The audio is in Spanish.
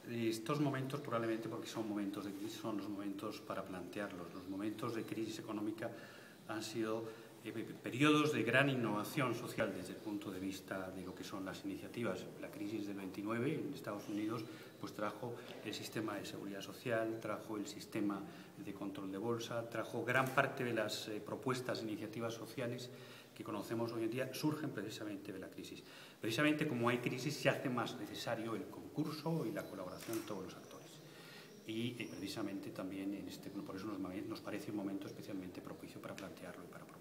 Estos momentos, probablemente porque son momentos de crisis, son los momentos para plantearlos. Los momentos de crisis económica han sido periodos de gran innovación social desde el punto de vista de lo que son las iniciativas. La crisis del 29 en Estados Unidos pues trajo el sistema de seguridad social, trajo el sistema de control de bolsa, trajo gran parte de las propuestas e iniciativas sociales que conocemos hoy en día, surgen precisamente de la crisis. Precisamente como hay crisis se hace más necesario el concurso y la colaboración de todos los actores. Y precisamente también por eso nos parece un momento especialmente propicio para plantearlo y para proponerlo.